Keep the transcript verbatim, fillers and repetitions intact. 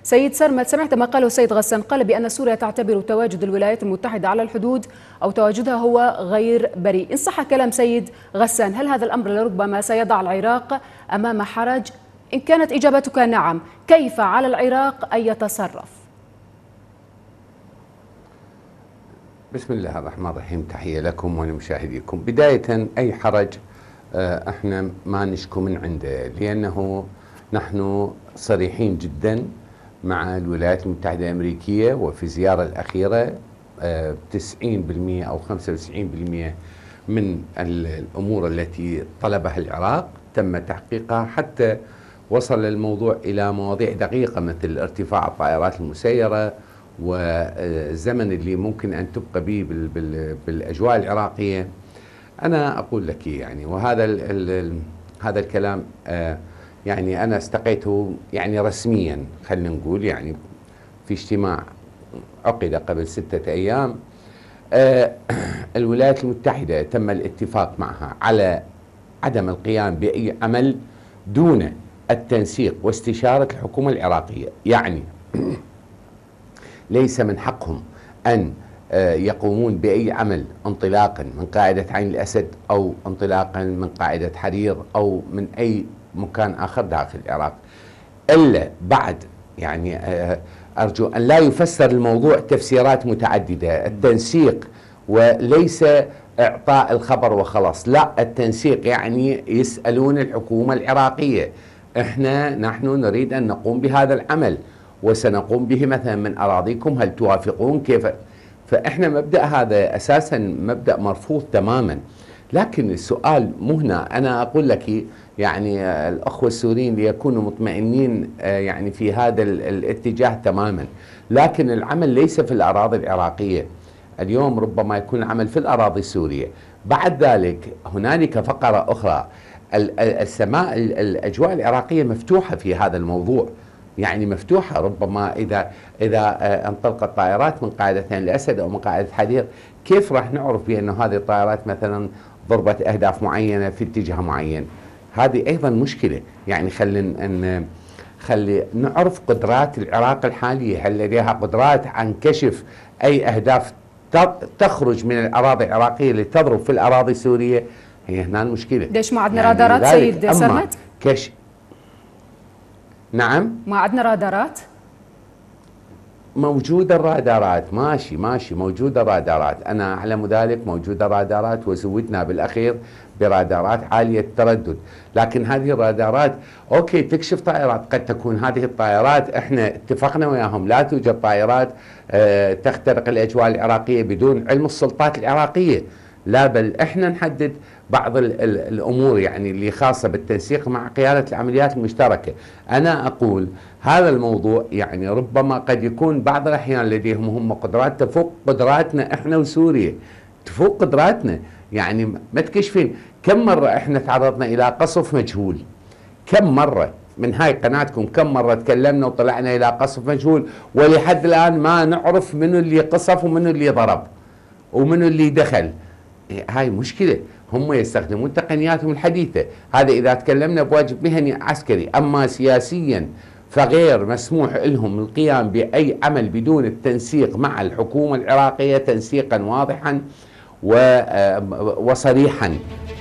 سيد سرمد، سمعت ما قاله السيد غسان، قال بأن سوريا تعتبر تواجد الولايات المتحدة على الحدود أو تواجدها هو غير بريء. إن صح كلام سيد غسان، هل هذا الأمر لربما سيضع العراق أمام حرج؟ إن كانت إجابتك نعم، كيف على العراق أن يتصرف؟ بسم الله الرحمن الرحيم، تحية لكم ولمشاهديكم. بداية أي حرج احنا ما نشكو من عنده، لأنه نحن صريحين جدا مع الولايات المتحدة الأمريكية، وفي الزيارة الأخيرة تسعين بالمئة أو خمسة وتسعين بالمئة من الأمور التي طلبها العراق تم تحقيقها، حتى وصل الموضوع إلى مواضيع دقيقة مثل ارتفاع الطائرات المسيرة والزمن اللي ممكن أن تبقى به بالأجواء العراقية. أنا أقول لك يعني، وهذا ال ال هذا الكلام آه يعني أنا استقيته يعني رسميا، خلينا نقول يعني في اجتماع عقد قبل ستة أيام. آه الولايات المتحدة تم الاتفاق معها على عدم القيام بأي عمل دون التنسيق واستشارة الحكومة العراقية. يعني ليس من حقهم أن يقومون بأي عمل انطلاقا من قاعدة عين الأسد أو انطلاقا من قاعدة حرير أو من أي مكان آخر داخل العراق، إلا بعد يعني أرجو أن لا يفسر الموضوع تفسيرات متعددة. التنسيق وليس إعطاء الخبر وخلاص، لا، التنسيق يعني يسألون الحكومة العراقية، إحنا نحن نريد أن نقوم بهذا العمل وسنقوم به مثلا من أراضيكم، هل توافقون؟ كيف؟ فإحنا مبدأ هذا أساسا مبدأ مرفوض تماما. لكن السؤال مو هنا، أنا أقول لك يعني الأخوة السوريين ليكونوا مطمئنين يعني في هذا الاتجاه تماما، لكن العمل ليس في الأراضي العراقية. اليوم ربما يكون العمل في الأراضي السورية. بعد ذلك هنالك فقرة أخرى، السماء الأجواء العراقية مفتوحة في هذا الموضوع، يعني مفتوحة. ربما إذا إذا انطلقت طائرات من قاعدة عين الأسد أو من قاعدة حرير، كيف راح نعرف بأن هذه الطائرات مثلا ضربت أهداف معينة في اتجاه معين؟ هذه أيضا مشكلة. يعني خلينا أن خلي نعرف قدرات العراق الحالية، هل لديها قدرات عن كشف أي أهداف تخرج من الأراضي العراقية لتضرب في الأراضي السورية؟ هي هنا المشكلة. ليش ما عندنا يعني رادارات سيد سرمد؟ كش نعم، ما عندنا رادارات؟ موجودة الرادارات، ماشي ماشي موجودة الرادارات، أنا أعلم ذلك، موجودة الرادارات وزودنا بالأخير برادارات عالية التردد. لكن هذه الرادارات أوكي تكشف طائرات، قد تكون هذه الطائرات إحنا اتفقنا وياهم لا توجد طائرات اه تخترق الأجواء العراقية بدون علم السلطات العراقية، لا، بل إحنا نحدد بعض ال ال الأمور يعني اللي خاصة بالتنسيق مع قيادة العمليات المشتركة. أنا أقول هذا الموضوع يعني ربما قد يكون بعض الأحيان لديهم هم قدرات تفوق قدراتنا إحنا وسوريا، تفوق قدراتنا. يعني ما تكشفين كم مرة إحنا تعرضنا إلى قصف مجهول، كم مرة من هاي قناتكم كم مرة تكلمنا وطلعنا إلى قصف مجهول، ولحد الآن ما نعرف منو اللي قصف ومنو اللي ضرب ومنو اللي دخل. هاي مشكلة. هم يستخدمون تقنياتهم الحديثة، هذا إذا تكلمنا بواجب مهني عسكري. أما سياسيا فغير مسموح لهم القيام بأي عمل بدون التنسيق مع الحكومة العراقية تنسيقا واضحا وصريحا.